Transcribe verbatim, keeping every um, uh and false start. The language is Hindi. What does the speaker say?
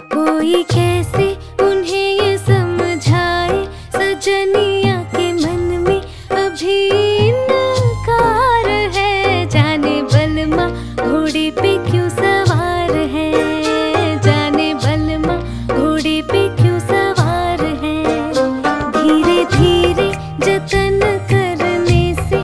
कोई कैसे उन्हें ये समझाए, सजनिया के मन में अभी इनकार है। जाने बलमा घोड़े पे क्यों सा